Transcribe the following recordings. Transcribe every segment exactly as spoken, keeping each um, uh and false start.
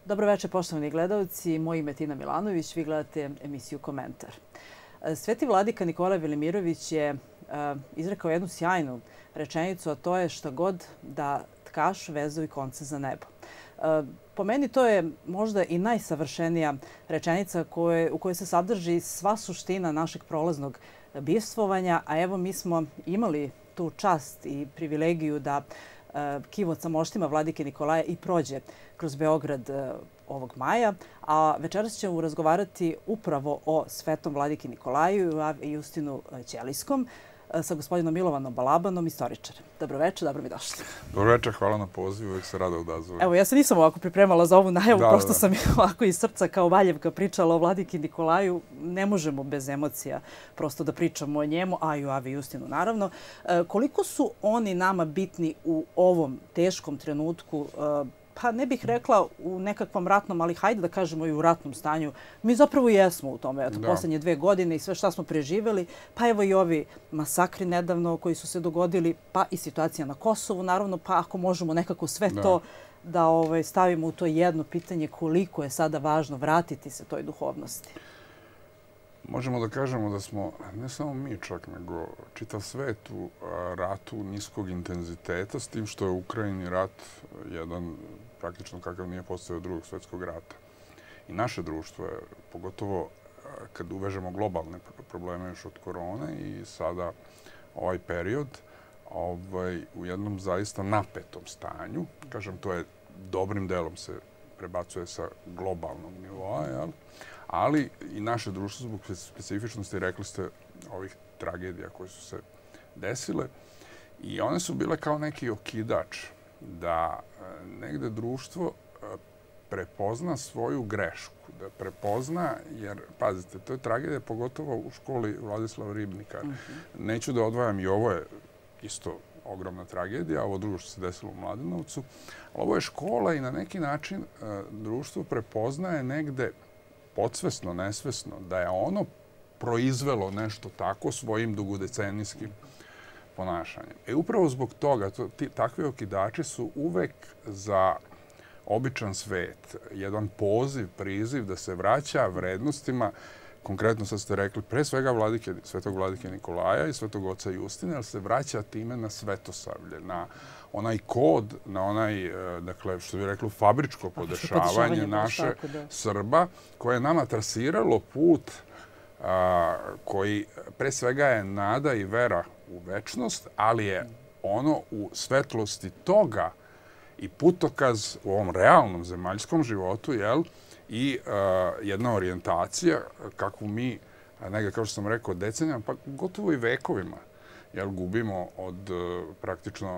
Dobro večer, poštovani gledalci. Moje ime je Tina Milanović. Vi gledate emisiju Komentar. Sveti vladika Nikolaj Velimirović je izrekao jednu sjajnu rečenicu, a to je šta god da tkaš, vezuj konce za nebo. Po meni to je možda i najsavršenija rečenica u kojoj se sadrži sva suština našeg prolaznog bivstvovanja, a evo mi smo imali tu čast i privilegiju da kivot sa moštima vladike Nikolaja i prođe kroz Beograd ovog maja, a večeras ćemo razgovarati upravo o svetom vladiki Nikolaju i Justinu Ćelijskom sa gospodinom Milovanom Balabanom, istoričarem. Dobro večer, dobro mi došli. Dobro večer, hvala na pozivu, uvijek se rado odazovem. Evo, ja se nisam ovako pripremala za ovu najavu, prosto sam ovako iz srca kao Valjevka pričala o vladiki Nikolaju. Ne možemo bez emocija prosto da pričamo o njemu, a i o Avi Justinu naravno. Koliko su oni nama bitni u ovom teškom trenutku, pa ne bih rekla u nekakvom ratnom, ali hajde da kažemo i u ratnom stanju. Mi zapravo jesmo u tome, eto, posljednje dve godine i sve šta smo preživjeli, pa evo i ovi masakri nedavno koji su se dogodili, pa i situacija na Kosovu, naravno, pa ako možemo nekako sve to da stavimo u to jedno pitanje koliko je sada važno vratiti se toj duhovnosti. Možemo da kažemo da smo, ne samo mi čak, nego čitav svet u ratu niskog intenziteta, s tim što je u Ukrajini rat jedan praktično kakav nije postojao od drugog svjetskog rata. I naše društvo je, pogotovo kad uvežemo globalne probleme još od korone i sada ovaj period, u jednom zaista napetom stanju. Kažem, to je dobrim delom se prebacuje sa globalnog nivoa, jel? Ali i naše društvo zbog specifičnosti, rekli ste, ovih tragedija koje su se desile. I one su bile kao neki okidač da negde društvo prepozna svoju grešku. Da prepozna, jer, pazite, to je tragedija pogotovo u školi Vladislava Ribnikara. Neću da odvajam, i ovo je isto ogromna tragedija, ovo drugo što se desilo u Mladenovcu. Ovo je škola i na neki način društvo prepoznaje negde podsvesno, nesvesno, da je ono proizvelo nešto tako svojim dugodecenijskim ponašanjem. I upravo zbog toga, takvi okidači su uvek za običan svet jedan poziv, priziv da se vraća vrednostima, konkretno sad ste rekli, pre svega svetog vladike Nikolaja i svetog oca Justina, ali se vraća time na svetosavlje, na onaj kod, na onaj, dakle, što bi rekli, fabričko podešavanje naše Srba, koje je nama trasiralo put koji pre svega je nada i vera u večnost, ali je ono u svetlosti toga i putokaz u ovom realnom zemaljskom životu, jel, i jedna orijentacija kakvu mi, negdje, kao što sam rekao, decenijama, pa gotovo i vekovima, jel, gubimo od praktično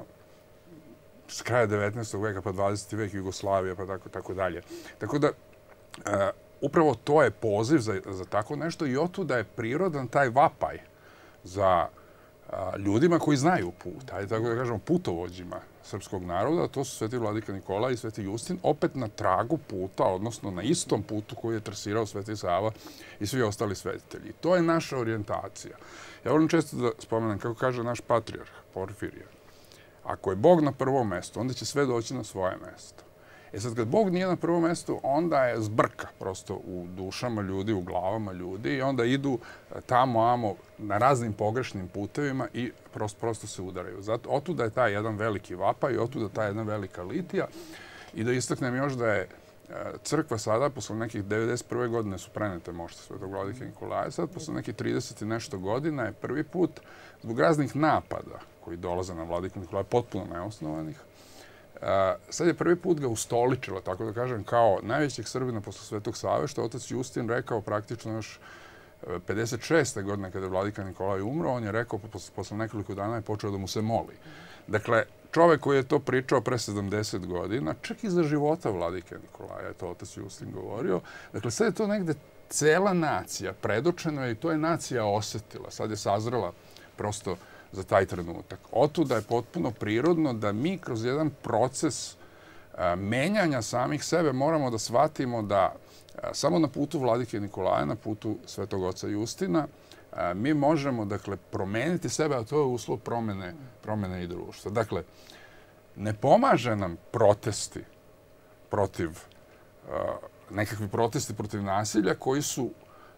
s kraja devetnaestog veka pa dvadeseti vek, Jugoslavija, pa tako dalje. Tako da, upravo to je poziv za tako nešto i otuda je prirodan taj vapaj za ljudima koji znaju put, ajde tako da kažemo putovođima srpskog naroda, to su sveti vladika Nikolaj i sveti Justin, opet na tragu puta, odnosno na istom putu koji je trasirao sveti Sava i svi ostali svetitelji. To je naša orijentacija. Ja volim često da spomenem, kako kaže naš patrijarh Porfirije, ako je Bog na prvom mestu, onda će sve doći na svoje mesto. E sad, kad Bog nije na prvom mestu, onda je zbrka prosto u dušama ljudi, u glavama ljudi i onda idu tamo, amo, na raznim pogrešnim putevima i prosto se udaraju. Zato, otuda je taj jedan veliki vapaj i otuda ta jedna velika litija. I da istaknem još da je crkva sada, posle nekih devedeset prve godine su prenete mošte svetog vladike Nikolaja, sad posle nekih trideset i nešto godina je prvi put zbog raznih napada koji dolaze na vladiku Nikolaja, potpuno neosnovanih, sad je prvi put ga ustoličila, tako da kažem, kao najvećeg Srbina posle Svetog Save, što je otac Justin rekao praktično još pedeset šeste godine kada je vladika Nikolaj umro, on je rekao, posle nekoliko dana je počeo da mu se moli. Dakle, čovek koji je to pričao pre sedamdeset godina, čak i za života vladike Nikolaja, je to otac Justin govorio. Dakle, sad je to negde cela nacija predočena i to je nacija osetila. Sad je sazrela prosto za taj trenutak. Otuda je potpuno prirodno da mi kroz jedan proces menjanja samih sebe moramo da shvatimo da samo na putu vladike Nikolaja, na putu svetog oca Justina, mi možemo, dakle, promeniti sebe, a to je uslov promene, promene i društva. Dakle, ne pomaže nam protesti protiv nekakvi protesti protiv nasilja koji su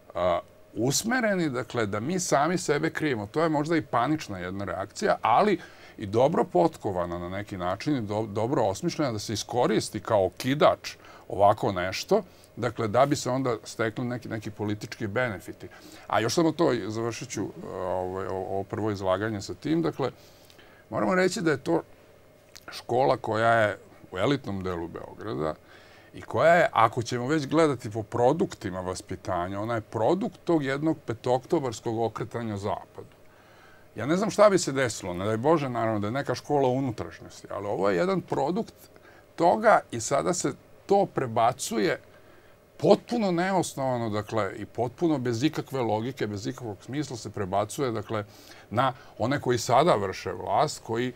usmereni, dakle, da mi sami sebe krijemo. To je možda i panična jedna reakcija, ali i dobro potkovana na neki način i dobro osmišljena da se iskoristi kao okidač ovako nešto, dakle, da bi se onda stekli neki, neki politički benefiti. A još samo to, završit ću ovaj, ovo prvo izlaganje sa tim, dakle, moramo reći da je to škola koja je u elitnom delu Beograda i koja je, ako ćemo već gledati po produktima vaspitanja, ona je produkt tog jednog petoktobarskog okretanja zapadu. Ja ne znam šta bi se desilo, ne daj Bože, naravno, da je neka škola u unutrašnjosti, ali ovo je jedan produkt toga i sada se to prebacuje potpuno neosnovano, dakle, i potpuno bez ikakve logike, bez ikakvog smisla se prebacuje, dakle, na one koji sada vrše vlast, koji,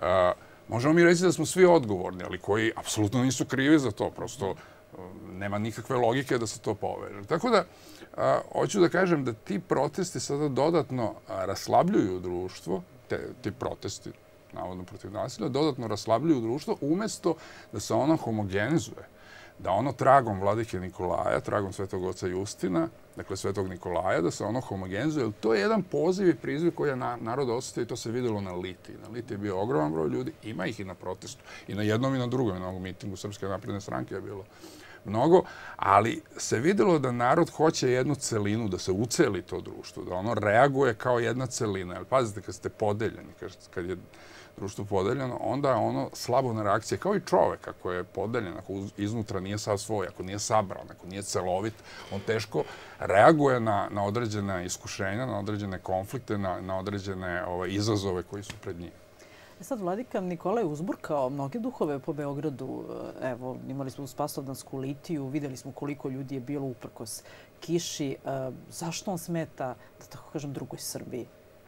možemo mi reći da smo svi odgovorni, ali koji apsolutno nisu krivi za to, prosto nema nikakve logike da se to poveže. Tako da, hoću da kažem da ti protesti sada dodatno raslabljuju društvo, ti protesti, navodno protiv nasilja, dodatno raslabljuju društvo, umjesto da se ono homogenizuje, da ono tragom vladike Nikolaja, tragom svetog oca Justina, dakle svetog Nikolaja, da se ono homogenizuje. To je jedan poziv i prizviv koji je narod osjetio i to se vidjelo na Liti. Na Liti je bio ogroman broj ljudi, ima ih i na protestu, i na jednom i na drugom, i na ovom mitingu Srpske napredne stranke je bilo mnogo, ali se vidjelo da narod hoće jednu celinu, da se uceli to društvo, da ono reaguje kao jedna celina. Jer pazite, kad ste podeljeni, kad je društvo podeljeno, onda je ono slabo na reakcije, kao i čovek, ako je podeljen, ako iznutra nije sav svoj, ako nije sabran, ako nije celovit, on teško reaguje na, na određene iskušenja, na određene konflikte, na, na određene ovaj, izazove koji su pred njim. Sad, vladika Nikola je uzburkao mnoge duhove po Beogradu. Evo, imali smo Spasovdansku litiju, vidjeli smo koliko ljudi je bilo uprkos kiši. Zašto on smeta, da tako kažem, drugoj Srbiji?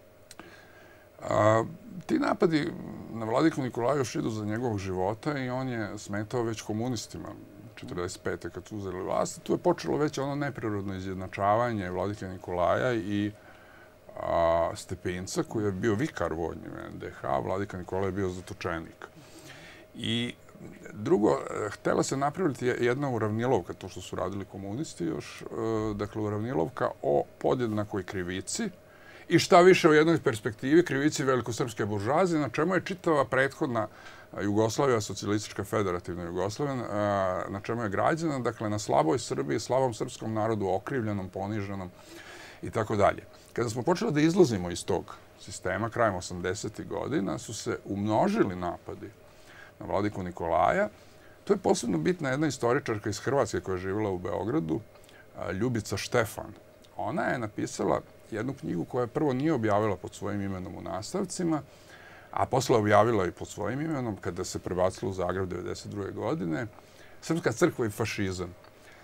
A, ti napadi na vladiku Nikolaju još idu za njegovog života i on je smetao već komunistima četrdeset pete kad su uzeli vlast. Tu je počelo već ono neprirodno izjednačavanje vladike Nikolaja i a, Stepinca, koji je bio vikar vojni u en de ha, vladika Nikola je bio zatočenik. I drugo, htjela se napraviti jedna uravnilovka, to što su radili komunisti još, dakle uravnilovka o podjednakoj krivici i šta više u jednoj perspektivi krivici velikosrpske buržuazije, na čemu je čitava prethodna Jugoslavija, socijalistička federativna Jugoslavija, na čemu je građena, dakle na slaboj Srbiji, slabom srpskom narodu, okrivljenom, poniženom i tako dalje. Kada smo počeli da izlazimo iz tog sistema, krajem osamdesetih godina, su se umnožili napadi na vladiku Nikolaja. To je posebno bitna jedna istoričarka iz Hrvatske koja je živjela u Beogradu, Ljubica Štefan. Ona je napisala jednu knjigu koja prvo nije objavila pod svojim imenom u nastavcima, a posle objavila i pod svojim imenom kada se prebacila u Zagreb devedeset druge godine, Srpska crkva i fašizam.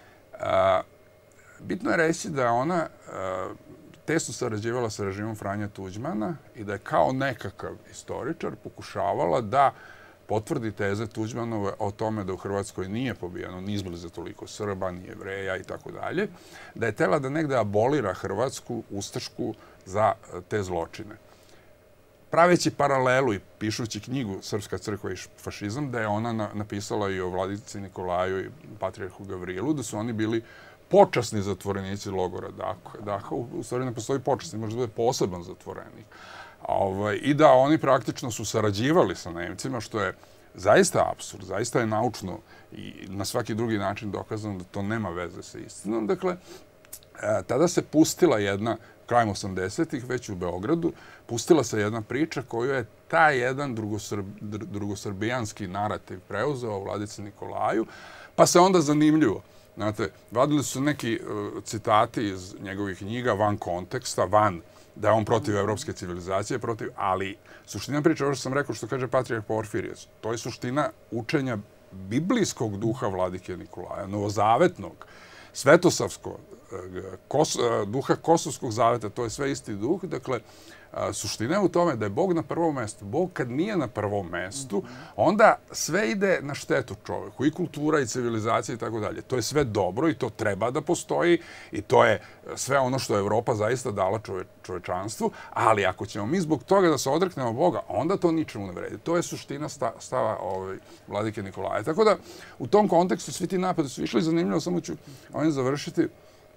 Bitno je reći da je ona tesno sarađivala sa režimom Franje Tuđmana i da je kao nekakav istoričar pokušavala da potvrdi teze Tuđmanove o tome da u Hrvatskoj nije pobijeno ni izbliza toliko Srba, ni Jevreja i tako dalje, da je htjela da negde abolira Hrvatsku, ustašku, za te zločine. Praveći paralelu i pišući knjigu Srpska crkva i fašizam, da je ona napisala i o vladici Nikolaju i patrijarhu Gavrilu, da su oni bili počasni zatvorenici logora Daha. U stvari ne postoji počasni, možda bude poseban zatvorenik. I da oni praktično su sarađivali sa Nemcima, što je zaista apsurd, zaista je naučno i na svaki drugi način dokazano da to nema veze sa istinom. Dakle, tada se pustila jedna, krajem osamdesetih, već u Beogradu, pustila se jedna priča koju je taj jedan drugosrbijanski narativ preuzeo o vladici Nikolaju, pa se onda zanimljivo. Znate, vadili su neki citati iz njegovih knjiga van konteksta, van da je on protiv evropske civilizacije, protiv, ali suština priča, ovo što sam rekao, što kaže patrijarh Porfirijac, to je suština učenja biblijskog duha vladike Nikolaja, novozavetnog, svetosavskog, duha Kosovskog zaveta, to je sve isti duh. Dakle, Suština je u tome da je Bog na prvom mestu. Bog kad nije na prvom mestu, onda sve ide na štetu čoveku. I kultura, i civilizacija i tako dalje. To je sve dobro i to treba da postoji i to je sve ono što je Evropa zaista dala čovečanstvu. Ali ako ćemo mi zbog toga da se odreknemo Boga, onda to ničemu ne vredi. To je suština stava vladike Nikolaja. Tako da u tom kontekstu svi ti napadi su išli. Zanimljivo, samo ću ovim završiti.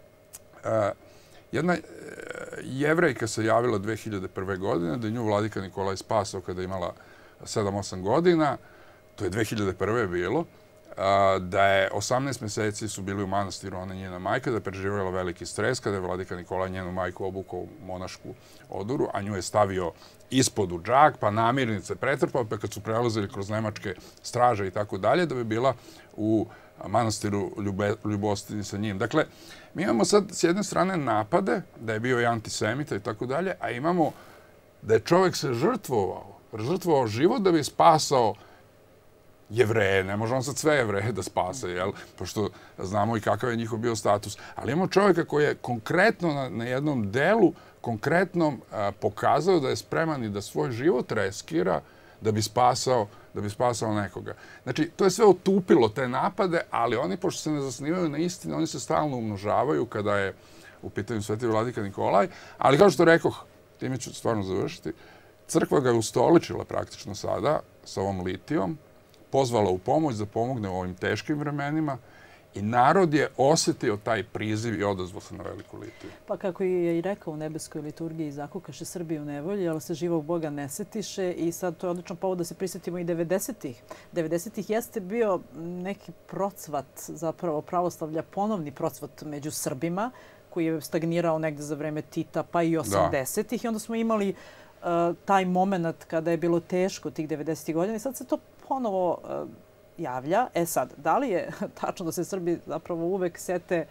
Jedna Jevrejka se javila dve hiljade prve. godine, da je nju vladika Nikolaj spasao kada je imala sedam osam godina. To je dve hiljade prve. bilo. Da je osamnaest mjeseci su bili u manastiru, ona i njena majka, da je preživjela veliki stres kada je vladika Nikolaj njenu majku obukao u monašku oduru, a nju je stavio ispod u džak, pa namirnice pretrpao, pa kad su prelazili kroz nemačke straže i tako dalje, da bi bila u manastiru ljubostinji sa njim. Dakle, mi imamo sad s jedne strane napade, da je bio i antisemita i tako dalje, a imamo da je čovjek se žrtvovao, žrtvovao život da bi spasao Jevreje. Ne može on sad sve Jevreje da spase, jel? Pošto znamo i kakav je njihov bio status. Ali imamo čovjeka koji je konkretno na jednom delu, konkretno pokazao da je spreman i da svoj život reskira da bi spasao da bi spasao nekoga. Znači, to je sve otupilo te napade, ali oni, pošto se ne zasnivaju na istini, oni se stalno umnožavaju kada je u pitanju sveti vladika Nikolaj. Ali kao što rekoh, time ću stvarno završiti, crkva ga je ustoličila praktično sada sa ovom litijom, pozvala u pomoć da pomogne u ovim teškim vremenima i narod je osjetio taj priziv i odazvao se na veliku litiju. Pa kako je i rekao u nebeskoj liturgiji, zakukaše Srbiju u nevolji, ali se živog Boga ne setiše i sad to je odličan povod da se prisjetimo i devedesetih. devedesetih jeste bio neki procvat, zapravo pravoslavlja, ponovni procvat među Srbima, koji je stagnirao negde za vreme Tita, pa i osamdesetih. I onda smo imali taj moment kada je bilo teško tih devedesetih godina i sad se to ponovo javlja. E sad, da li je tačno da se Srbi zapravo uvek sete,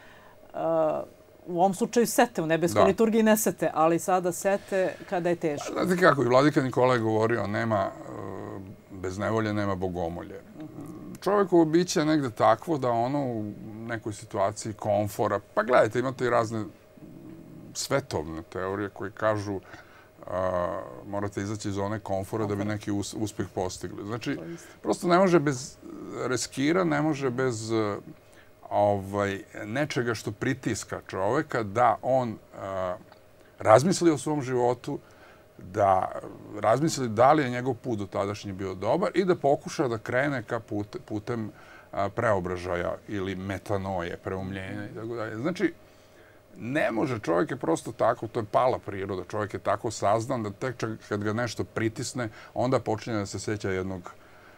u ovom slučaju sete, u nebeskoj liturgiji ne sete, ali sada sete kada je teško? Znate kako, i vladika Nikolaj govorio, nema bez nevolje, nema bogomolje. Čovjekovo biće je negde takvo da ono u nekoj situaciji komfora, pa gledajte, imate i razne svetovne teorije koji kažu morate izaći iz zone komfora da bi neki uspjeh postigli. Znači, prosto ne može bez reskira, ne može bez nečega što pritiska čoveka da on razmisli o svom životu, da razmisli da li je njegov put do tadašnji bio dobar i da pokuša da krene ka putem preobražaja ili metanoje, preumljenja i tako dalje. Znači, ne može, čovjek je prosto tako, to je pala priroda, čovjek je tako sazdan da tek kad ga nešto pritisne, onda počinje da se sjeća jednog,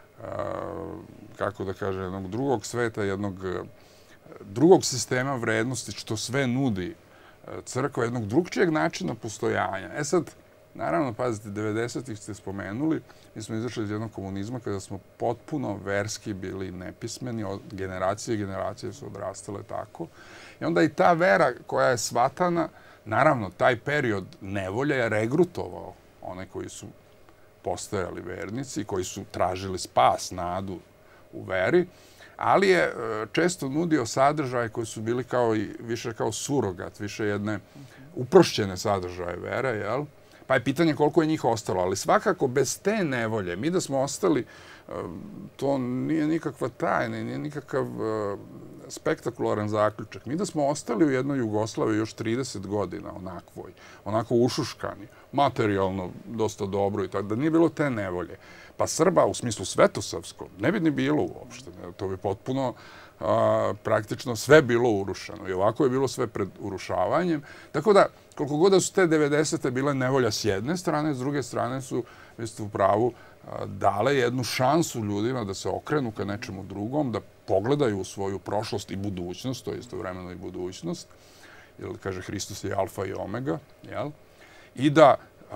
kako da kaže, jednog drugog sveta, jednog drugog sistema vrednosti, što sve nudi crkva, jednog drugčijeg načina postojanja. E sad, naravno, pazite, devedesetih ste spomenuli, mi smo izašli iz jednog komunizma kada smo potpuno verski bili nepismeni, od generacije i generacije su odrastale tako. I onda i ta vera koja je shvatana, naravno, taj period nevolja je regrutovao one koji su postojali vernici, koji su tražili spas, nadu u veri, ali je često nudio sadržaje koji su bili kao i više kao surogat, više jedne uprošćene sadržaje vere, jel? Pa je pitanje koliko je njih ostalo, ali svakako bez te nevolje, mi da smo ostali, to nije nikakva tajna, nije nikakav spektakularan zaključak. Mi da smo ostali u jednoj Jugoslaviji još trideset godina onakvoj, onako ušuškani, materijalno dosta dobro i tako, da nije bilo te nevolje. Pa Srba u smislu svetosavskom ne bi ni bilo uopšte. To bi potpuno praktično sve bilo urušeno. I ovako je bilo sve pred urušavanjem. Tako da, koliko god da su te devedesete bile nevolja s jedne strane, s druge strane su, vi ste u pravu, dale jednu šansu ljudima da se okrenu ka nečemu drugom, da pogledaju u svoju prošlost i budućnost, to je istovremeno i budućnost, jer kaže Hristos je alfa i omega, jel? I da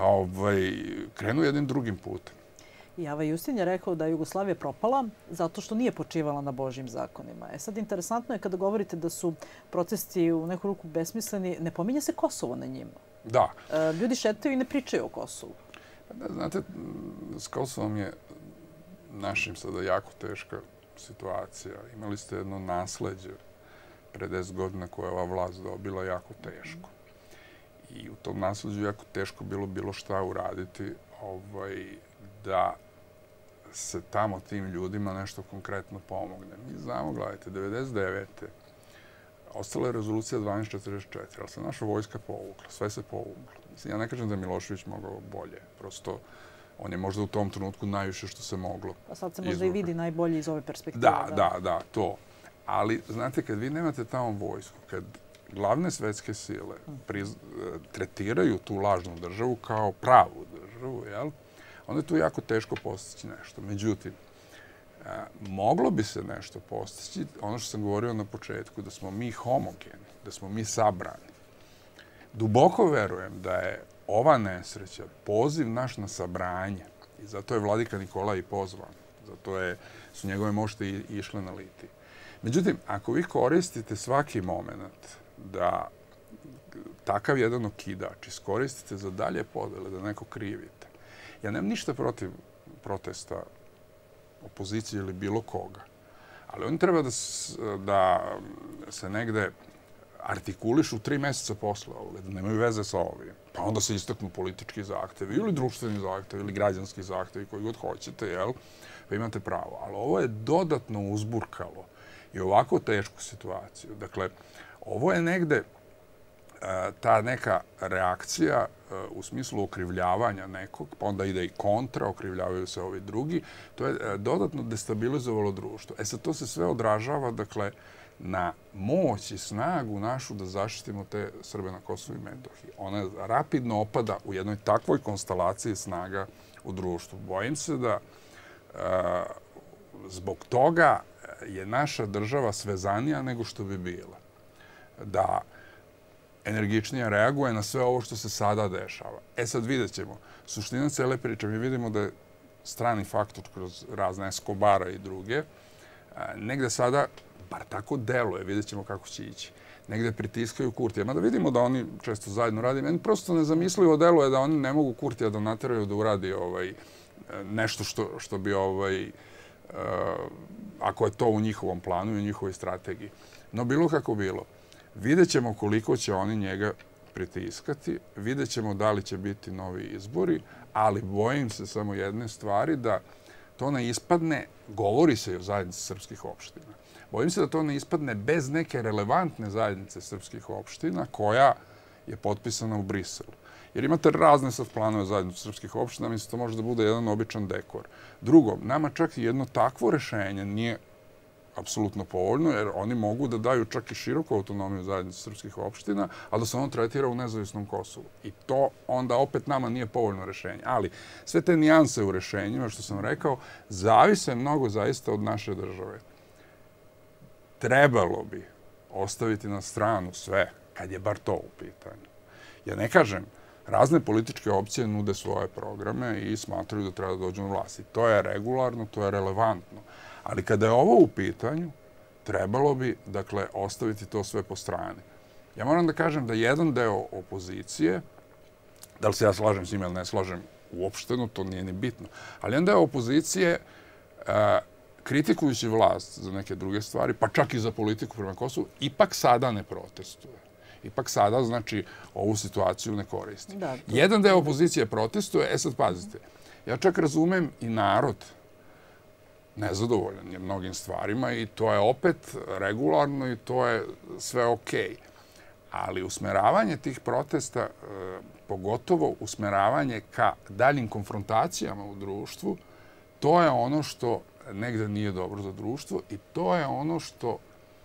krenu jednim drugim putem. I Ava Justin je rekao da je Jugoslavija propala zato što nije počivala na Božjim zakonima. E sad, interesantno je kada govorite da su protesti u neku ruku besmisleni, ne pominje se Kosovo na njima. Da. Ljudi šetaju i ne pričaju o Kosovu. Znate, s Kosovom je našim sada jako teška situacija. Imali ste jedno nasleđe pre deset godina koje je ova vlast dobila jako teško. i u tom nasleđu jako teško bilo bilo šta uraditi ovaj, da se tamo tim ljudima nešto konkretno pomogne. Mi znamo, gledajte, devedeset devete ostala je rezolucija dvanaest četrdeset četiri, ali se naša vojska povukla, sve se povuklo. Mislim, ja ne kažem da je Milošević mogao bolje, prosto on je možda u tom trenutku najviše što se moglo. A sad se možda i vidi najbolje iz ove perspektive. Da, da, da, to. Ali, znate, kad vi nemate tamo vojsku, kad glavne svetske sile tretiraju tu lažnu državu kao pravu državu, jel? Onda je tu jako teško postići nešto. Međutim, moglo bi se nešto postići, ono što sam govorio na početku, da smo mi homogeni, da smo mi sabrani. Duboko verujem da je ova nesreća poziv naš na sabranje i zato je vladika Nikolaj i pozvan. Zato je, su njegove mošte išle na Litiji. Međutim, ako vi koristite svaki moment da takav jedan okidač iskoristite za dalje podele, da neko krivite, ja nemam ništa protiv protesta opozicije ili bilo koga, ali oni treba da, da se negde artikulišu tri meseca posle ovoga, da nemaju veze sa ovim. Pa onda se istaknu politički zahtevi ili društveni zahtevi ili građanski zahtevi koji god hoćete, jel? Pa imate pravo. Ali ovo je dodatno uzburkalo i ovako tešku situaciju. Dakle, ovo je negde ta neka reakcija u smislu okrivljavanja nekog, pa onda ide i kontra, okrivljavaju se ovi drugi. To je dodatno destabilizovalo društvo. E sad, to se sve odražava, dakle, na moć i snagu našu da zaštitimo te Srbe na Kosovu i Metohiji. Ona rapidno opada u jednoj takvoj konstelaciji snaga u društvu. Bojim se da zbog toga je naša država svezanija nego što bi bila. Da energičnije reaguje na sve ovo što se sada dešava. E sad vidjet ćemo. Suština cele priče, mi vidimo da je strani faktor kroz razne Escobara i druge, negde sada, bar tako deluje, vidjet ćemo kako će ići, negde pritiskaju Kurtija. Mada vidimo da oni često zajedno radi. Meni prosto nezamislivo deluje da oni ne mogu Kurtija da nateraju da uradi ovaj, nešto što, što bi, ovaj, uh, ako je to u njihovom planu i u njihovoj strategiji. No bilo kako bilo. Vidjet ćemo koliko će oni njega pritiskati, vidjet ćemo da li će biti novi izbori, ali bojim se samo jedne stvari, da to ne ispadne, govori se i o zajednici srpskih opština, bojim se da to ne ispadne bez neke relevantne zajednice srpskih opština koja je potpisana u Briselu. Jer imate razne sad planove zajednice srpskih opština, mislim to može da bude jedan običan dekor. Drugo, nama čak i jedno takvo rešenje nije apsolutno povoljno, jer oni mogu da daju čak i široku autonomiju zajednice srpskih opština, a da se ono tretira u nezavisnom Kosovu. I to onda opet nama nije povoljno rešenje. Ali sve te nijanse u rešenjima, što sam rekao, zavise mnogo zaista od naše države. Trebalo bi ostaviti na stranu sve, kad je bar to u pitanju. Ja ne kažem, razne političke opcije nude svoje programe i smatraju da treba da dođu na vlast. I to je regularno, to je relevantno. Ali kada je ovo u pitanju, trebalo bi, dakle, ostaviti to sve po strani. Ja moram da kažem da jedan deo opozicije, da li se ja slažem s njim ili ne slažem uopšteno, to nije ni bitno, ali jedan deo opozicije, kritikujući vlast za neke druge stvari, pa čak i za politiku prema Kosovu, ipak sada ne protestuje. Ipak sada, znači, ovu situaciju ne koristi. Jedan deo opozicije protestuje, e sad pazite, ja čak razumem i narod nezadovoljan je mnogim stvarima i to je opet regularno i to je sve okej. Ali usmeravanje tih protesta, pogotovo usmeravanje ka daljim konfrontacijama u društvu, to je ono što negde nije dobro za društvo i to je ono što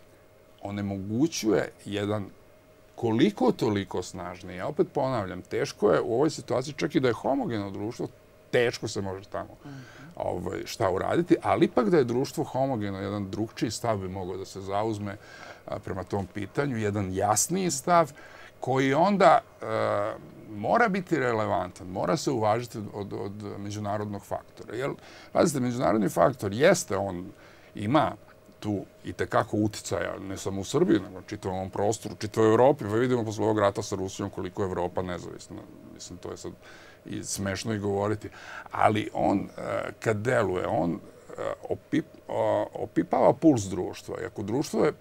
onemogućuje jedan koliko toliko snažni. Ja opet ponavljam, teško je u ovoj situaciji, čak i da je homogeno društvo, teško se može tamo šta uraditi, ali ipak da je društvo homogeno, jedan drugčiji stav bi mogao da se zauzme prema tom pitanju, jedan jasniji stav koji onda mora biti relevantan, mora se uvažiti od međunarodnog faktora. Jer, pazite, međunarodni faktor jeste, on ima tu i tekako uticaja, ne samo u Srbiji, nego čitavom ovom prostoru, čitavoj Evropi. Pa vidimo posle ovog rata sa Rusijom koliko je Evropa nezavisna. Mislim, to je sad i smešno i govoriti. Ali on, kad deluje, on opipava puls društva. I ako društvo je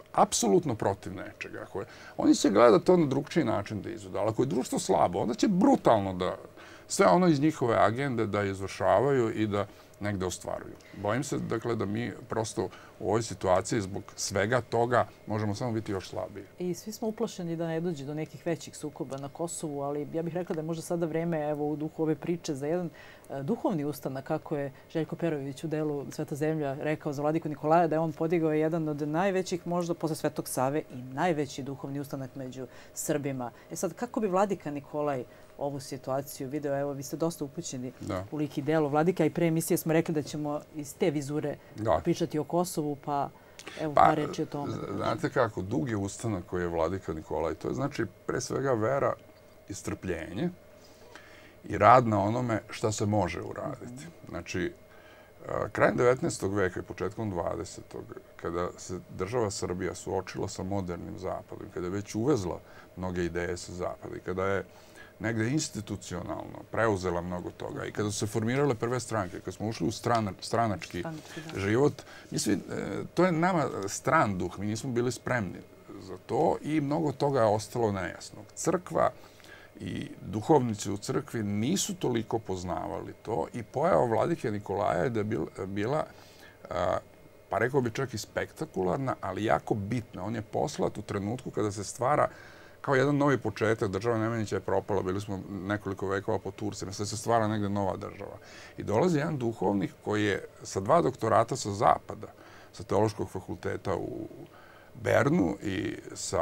apsolutno protiv nečega. Oni će gledati to na drugčiji način da izvedu. Ali ako je društvo slabo, onda će brutalno da sve ono iz njihove agende da izvršavaju i da negde ostvaruju. Bojim se, dakle, da mi prosto u ovoj situaciji zbog svega toga možemo samo biti još slabiji. I svi smo uplašeni da ne dođe do nekih većih sukoba na Kosovu, ali ja bih rekla da je možda sada vreme, evo, u duhu ove priče za jedan duhovni ustanak, kako je Željko Perović u delu Sveta zemlja rekao za vladiku Nikolaja, da je on podigao jedan od najvećih, možda posle Svetog Save, i najveći duhovni ustanak među Srbima. E sad, kako bi vladika Nikolaj ovu situaciju video? Evo, vi ste dosta upućeni u lik i delo vladika i pre emisije smo rekli da ćemo iz te vizure pričati o Kosovu, pa evo par reči o tome. Znate kako, dugi ustanak koji je vladika Nikolaj, to je znači pre svega vera i strpljenje i rad na onome šta se može uraditi. Znači, krajem devetnaestog veka i početkom dvadesetog kada se država Srbija suočila sa modernim Zapadom, kada je već uvezla mnoge ideje sa Zapada i kada je negde institucionalno preuzela mnogo toga i kada su se formirale prve stranke, kada smo ušli u stranački život, mislim, to je nama stran duh, mi nismo bili spremni za to i mnogo toga je ostalo nejasnog. Crkva i duhovnici u crkvi nisu toliko poznavali to i pojava vladike Nikolaja je da je bila, pa rekao bi čak i spektakularna, ali jako bitna. On je poslat u trenutku kada se stvara kao jedan novi početak. Država Nemanjića je propala, bili smo nekoliko vekova po Turcima, sad se stvara negde nova država. I dolazi jedan duhovnik koji je sa dva doktorata sa zapada, sa Teološkog fakulteta u Bernu i sa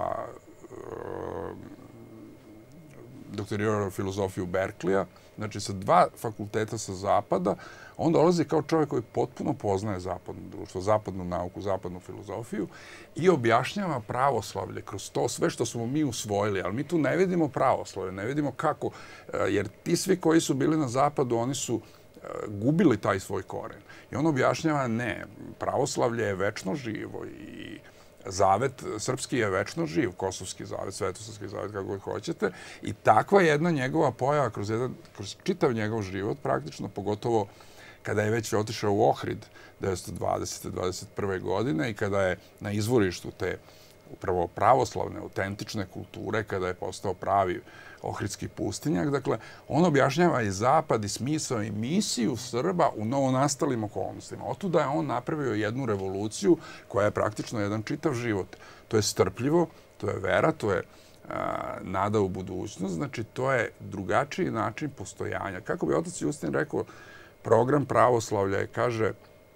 doktorirao filozofiju u Berklija, znači sa dva fakulteta sa zapada, on dolazi kao čovjek koji potpuno poznaje zapadno društvo, zapadnu nauku, zapadnu filozofiju i objašnjava pravoslavlje kroz to sve što smo mi usvojili, ali mi tu ne vidimo pravoslavlje, ne vidimo kako, jer ti svi koji su bili na zapadu, oni su gubili taj svoj koren. I on objašnjava ne, pravoslavlje je večno živo i zavet srpski je večno živ, kosovski zavet, svetosavski zavet, kako god hoćete. I takva jedna njegova pojava kroz, jedan, kroz čitav njegov život, praktično, pogotovo kada je već otišao u Ohrid devetsto dvadesete dvadeset prve godine i kada je na izvorištu te upravo pravoslavne, autentične kulture, kada je postao pravi ohridski pustinjak. Dakle, on objašnjava i zapad i smisao i misiju Srba u novonastalim okolnostima. Otuda je on napravio jednu revoluciju koja je praktično jedan čitav život. To je strpljivo, to je vera, to je a, nada u budućnost. Znači, to je drugačiji način postojanja. Kako bi otac Justin rekao, program pravoslavlja je, kaže,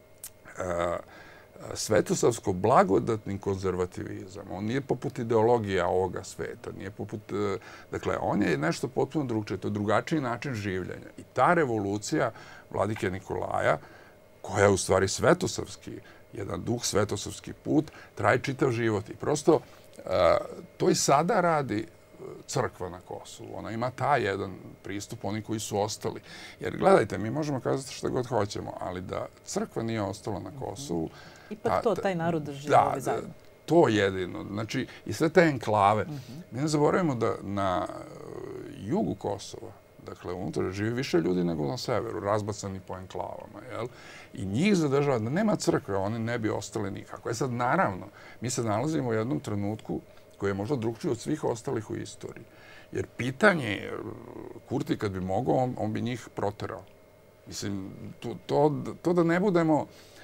a, svetosavsko blagodatni konzervativizam. On nije poput ideologija ovoga sveta, nije poput, dakle, on je nešto potpuno drugčije, to je drugačiji način življenja. I ta revolucija vladike Nikolaja, koja je u stvari svetosavski, jedan duh svetosavski put, traje čitav život. I prosto to i sada radi crkva na Kosovu. Ona ima taj jedan pristup, oni koji su ostali. Jer gledajte, mi možemo kazati što god hoćemo, ali da crkva nije ostala na Kosovu, ipak to, taj narod drži ovdje zajedno. Da, to jedino. Znači, i sve te enklave. Mi ne zaboravimo da na jugu Kosova, dakle, unutar živi više ljudi nego na severu, razbacani po enklavama, jel? I njih zadržava da nema crkve, oni ne bi ostali nikako. E sad, naravno, mi se nalazimo u jednom trenutku koji je možda drugčiji od svih ostalih u istoriji. Jer pitanje, Kurti kad bi mogao, on, on bi njih proterao. Mislim, to, to, to da ne budemo,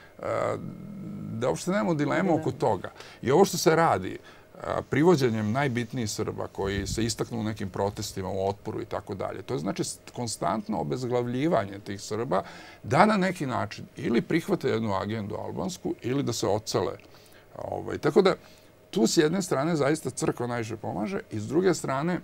da uopšte nemamo dilemu oko toga. I ovo što se radi, privođenjem najbitnijih Srba koji se istaknu u nekim protestima, u otporu i tako dalje, to je znači konstantno obezglavljivanje tih Srba da na neki način ili prihvate jednu agendu albansku ili da se ocele. Ovaj, tako da, tu s jedne strane zaista crkva najviše pomaže i s druge strane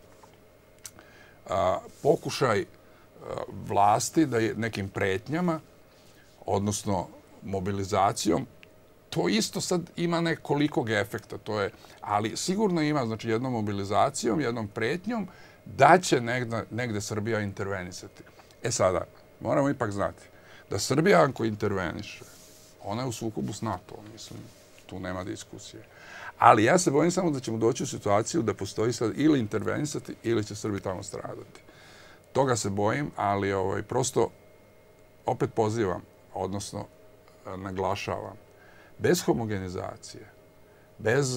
a, pokušaj a, vlasti da je nekim pretnjama, odnosno mobilizacijom, to isto sad ima nekolikog efekta, to je, ali sigurno ima, znači, jednom mobilizacijom, jednom pretnjom, da će negde, negde Srbija intervenisati. E sada, moramo ipak znati da Srbija ako interveniše, ona je u sukobu s NATO-om, mislim, tu nema diskusije. Ali ja se bojim samo da ćemo doći u situaciju da postoji sad ili intervenisati ili će Srbi tamo stradati. Toga se bojim, ali ovaj, prosto opet pozivam, odnosno naglašavam, bez homogenizacije, bez...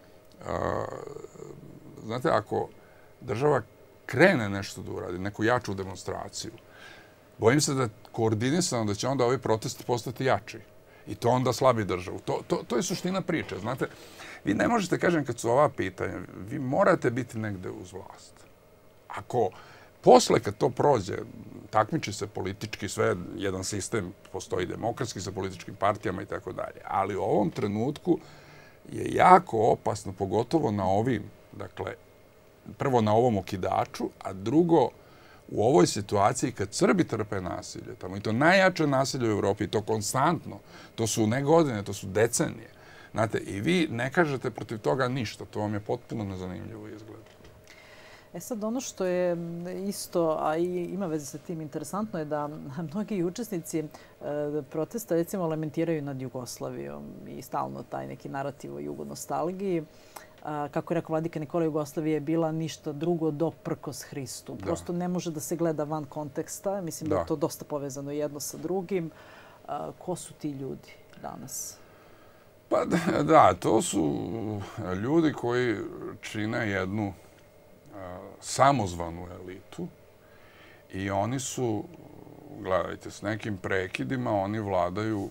Znate, ako država krene nešto da uradi, neku jaču demonstraciju, bojim se da je koordinisano da će onda ovi protesti postati jači. I to onda slabi državu. To, to, to je suština priče. Znate, vi ne možete, kažem, kad su ova pitanja, vi morate biti negde uz vlast. Ako posle, kad to prođe, takmiči se politički, sve jedan sistem, postoji demokratski sa političkim partijama i tako dalje. Ali u ovom trenutku je jako opasno, pogotovo na ovim, dakle, prvo na ovom okidaču, a drugo u ovoj situaciji kad Srbi trpe nasilje, tamo i to najjače nasilje u Evropi, i to konstantno, to su ne godine, to su decenije. Znate, i vi ne kažete protiv toga ništa, to vam je potpuno nezanimljivo izgled. E sad, ono što je isto, a i ima veze sa tim interesantno, je da mnogi učesnici protesta, recimo, lamentiraju nad Jugoslavijom i stalno taj neki narativ o jugonostalgiji. Kako je rekao vladika Nikola, Jugoslavija je bila ništa drugo do prkos Hristu. Prosto ne može da se gleda van konteksta. Mislim da je to dosta povezano jedno sa drugim. Ko su ti ljudi danas? Pa da, to su ljudi koji čine jednu samozvanu elitu i oni su, gledajte, s nekim prekidima, oni vladaju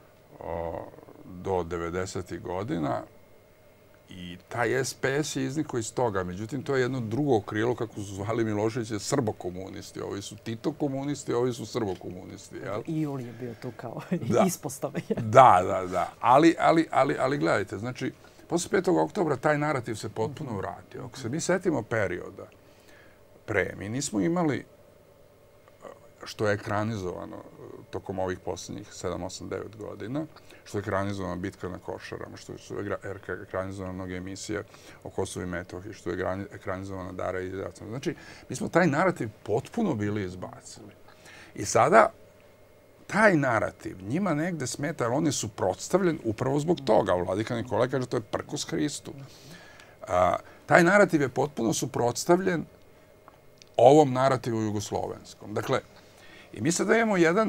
do devedesetih godina i taj S P S je iznikao iz toga. Međutim, to je jedno drugo krilo, kako su zvali Miloševića, srbokomunisti. Ovi su Tito komunisti, ovi su srbokomunisti. I Juli je bio tu kao ispostave. Da, da, da. Ali, ali, ali, ali gledajte, znači, posle petog oktobra taj narativ se potpuno vratio. Ako se mi setimo perioda pre, mi nismo imali, što je ekranizovano tokom ovih posljednjih sedam, osam, devet godina, što je ekranizovana bitka na Košarama, što su ekranizovane mnoge emisije o Kosovu i Metohiji, što je ekranizovana Dara i Dacana. Znači, mi smo taj narativ potpuno bili izbacili. I sada taj narativ njima negde smeta, jer on je suprotstavljen upravo zbog toga. Vladika Nikola kaže to je prkos Hristu. Taj narativ je potpuno suprotstavljen ovom narativu jugoslovenskom. Dakle, i mi sada imamo jedan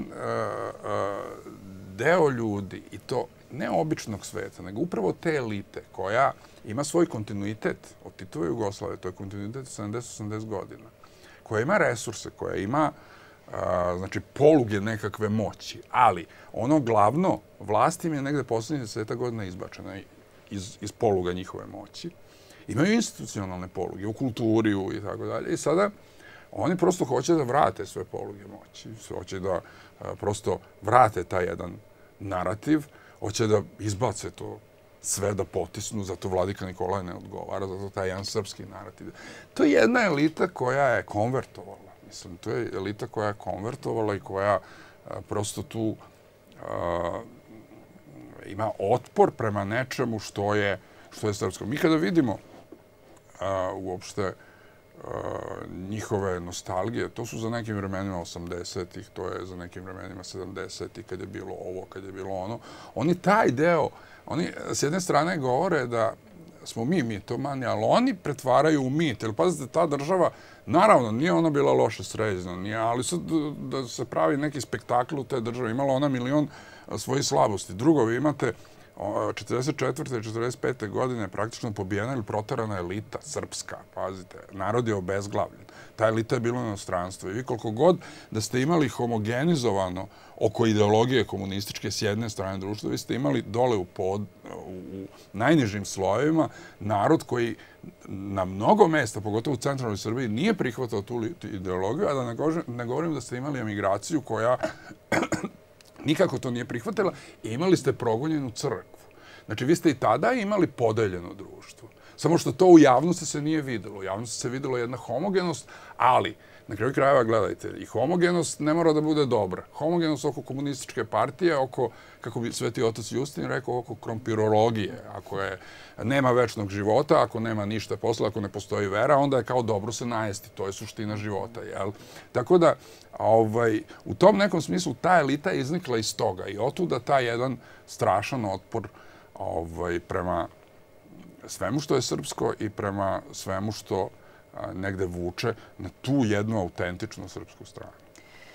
deo ljudi, i to ne običnog sveta, nego upravo te elite koja ima svoj kontinuitet od Titove Jugoslavije, to je kontinuitet sedamdeset do osamdeset godina, koja ima resurse, koja ima znači poluge nekakve moći, ali ono glavno, vlast im je negde posljednjih desetak godina izbačena iz, iz poluga njihove moći. Imaju institucionalne poluge u kulturi i tako dalje. I sada oni prosto hoće da vrate sve poluge moći. Hoće da prosto vrate taj jedan narativ, hoće da izbace to sve, da potisnu, zato vladika Nikola ne odgovara, zato taj jedan srpski narativ. To je jedna elita koja je konvertovala. Mislim, to je elita koja je konvertovala i koja prosto tu ima otpor prema nečemu što je, što je srpsko. Mi kada vidimo uopšte njihove nostalgije, to su za nekim vremenima osamdesetih, to je za nekim vremenima sedamdesetih, kad je bilo ovo, kad je bilo ono. Oni taj deo, oni s jedne strane govore da smo mi mitomani, ali oni pretvaraju u mit. Jer pazite, ta država, naravno, nije ona bila loše sređena, ali sad da se pravi neki spektakl u te države, imala ona milion svojih slabosti. Drugo, vi imate četrdeset četvrte i četrdeset pete godine praktično pobijena ili proterana elita, srpska, pazite, narod je obezglavljen. Ta elita je bila u inostranstvu. I vi koliko god da ste imali homogenizovano oko ideologije komunističke s jedne strane društva, vi ste imali dole u, pod, u najnižim slojevima narod koji na mnogo mesta, pogotovo u centralnoj Srbiji, nije prihvatao tu ideologiju, a da ne govorim da ste imali emigraciju koja nikako to nije prihvatila i imali ste progonjenu crkvu. Znači, vi ste i tada imali podeljeno društvo. Samo što to u javnosti se nije videlo. U javnosti se videlo jedna homogenost, ali na kraju krajeva, gledajte, i homogenost ne mora da bude dobra. Homogenost oko komunističke partije, oko, kako bi Sveti otac Justin rekao, oko krompirologije. Ako je, nema večnog života, ako nema ništa posle, ako ne postoji vera, onda je kao dobro se najesti. To je suština života, jel? Tako da, ovaj, u tom nekom smislu ta elita je iznikla iz toga i otuda taj jedan strašan otpor ovaj, prema svemu što je srpsko i prema svemu što negde vuče na tu jednu autentičnu srpsku stranu.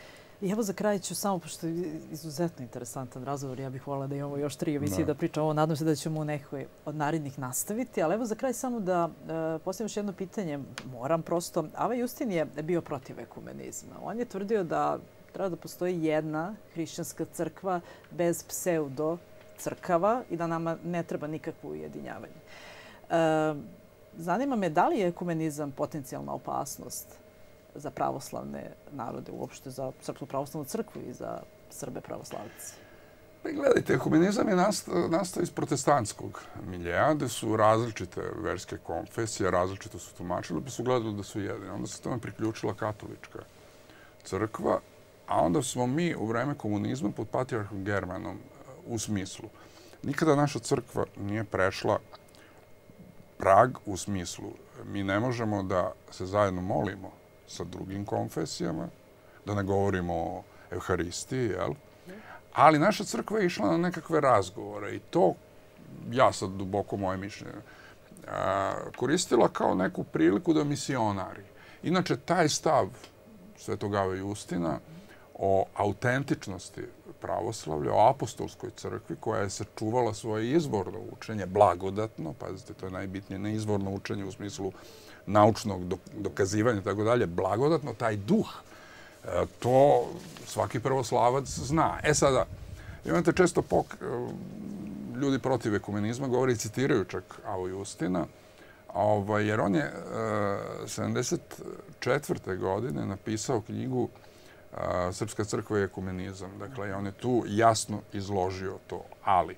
I evo za kraj ću samo, pošto je izuzetno interesantan razgovor, ja bih voljela da imamo još tri emisije da pričamo ovo. Nadam se da ćemo u nekoj od narednih nastaviti. Ali evo za kraj samo da postavim još jedno pitanje. Moram prosto. Ava Justin je bio protiv ekumenizma. On je tvrdio da treba da postoji jedna hrišćanska crkva bez pseudo crkava i da nama ne treba nikakvo ujedinjavanje. Zanima me da li je ekumenizam potencijalna opasnost za pravoslavne narode, uopšte za Srpsku pravoslavnu crkvu i za Srbe pravoslavci? Gledajte, ekumenizam je nastao iz protestantskog miljeja, gde su različite verske konfesije, različito su tumačili, pa su gledali da su jedini. Onda se tome priključila katolička crkva, a onda smo mi u vreme komunizma pod patrijarhom Germanom u smislu. Nikada naša crkva nije prešla prag u smislu. Mi ne možemo da se zajedno molimo sa drugim konfesijama, da ne govorimo o Evharistiji, jel? Ali naša crkva je išla na nekakve razgovore i to, ja sad duboko moje mišljenje, koristila kao neku priliku da misionari. Inače, taj stav Svetog Ave Justina o autentičnosti pravoslavlja, o apostolskoj crkvi koja je sačuvala svoje izvorno učenje, blagodatno, pazite, to je najbitnije, ne izvorno učenje u smislu naučnog dokazivanja i tako dalje, blagodatno, taj duh, to svaki pravoslavac zna. E sada, imate često ljudi protiv ekumenizma, govori i citiraju čak Avu Justina, jer on je sedamdeset četvrte godine napisao knjigu Srpska crkva i ekumenizam. Dakle, on je tu jasno izložio to. Ali,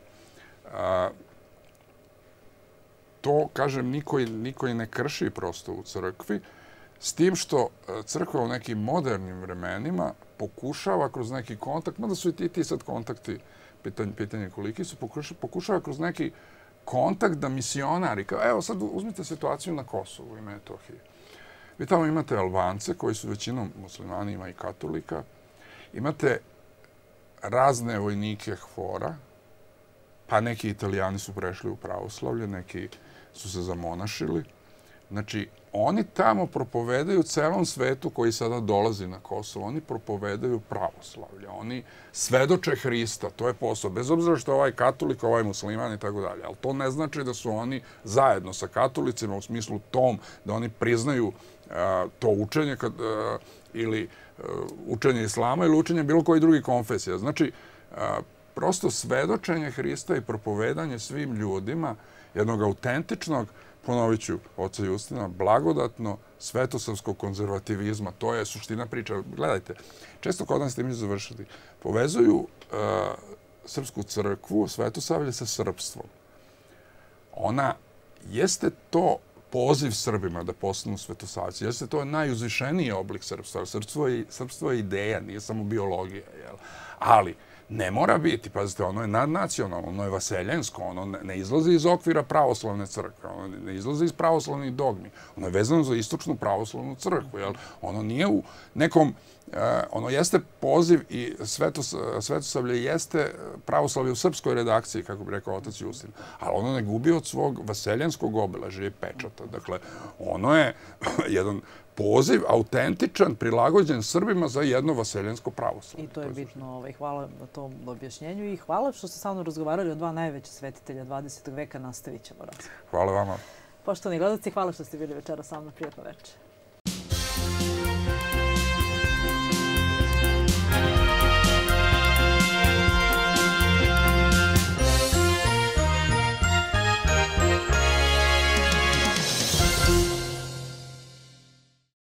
to, kažem, niko i ne krši prosto u crkvi, s tim što crkva u nekim modernim vremenima pokušava kroz neki kontakt, mada su i ti sad kontakti, pitanje koliki su, pokušava kroz neki kontakt da misionari, kao evo sad uzmite situaciju na Kosovu i Metohiji. Vi tamo imate Albance koji su većinom muslimani, ima i katolika. Imate razne vojnike Hvora, pa neki Italijani su prešli u pravoslavlje, neki su se zamonašili. Znači, oni tamo propovedaju celom svetu koji sada dolazi na Kosovo. Oni propovedaju pravoslavlje. Oni svedoče Hrista. To je posao. Bez obzira što je ovaj katolik, ovaj musliman i tako dalje. Ali to ne znači da su oni zajedno sa katolicima u smislu tom da oni priznaju to učenje ili učenje islama ili učenje bilo koji drugi konfesija. Znači, prosto svedočenje Hrista i propovedanje svim ljudima jednog autentičnog, ponovit ću oca Justina, blagodatno svetosavskog konzervativizma. To je suština priča. Gledajte, često kod nas ste mi završili. Povezuju Srpsku crkvu, Svetosavlje sa srpstvom. Ona jeste to poziv Srbima da postanu svetosavci. Jeste to najuzvišeniji oblik srpstva. Srpstvo je ideja, nije samo biologija. Ali ne mora biti, pazite, ono je nadnacionalno, ono je vaseljensko, ono ne izlazi iz okvira pravoslavne crkve, ono ne izlazi iz pravoslavnih dogmi, ono je vezano za istočnu pravoslavnu crkvu, jel? Ono nije u nekom, ono jeste poziv i Svetosavlje jeste pravoslavlje u srpskoj redakciji, kako bi rekao otac Justin, ali ono ne gubi od svog vaseljenskog obeležja i pečata. Dakle, ono je jedan poziv, autentičan, prilagođen Srbima za jedno vaseljensko pravoslavlje. I to je bitno. Hvala na tom objašnjenju i hvala što ste sa mnom razgovarali o dva najveća svetitelja dvadesetog veka. Nastavit ćemo razgovor. Hvala vama. Poštovani gledalci, hvala što ste bili večeras sa mnom. Prijatno večer.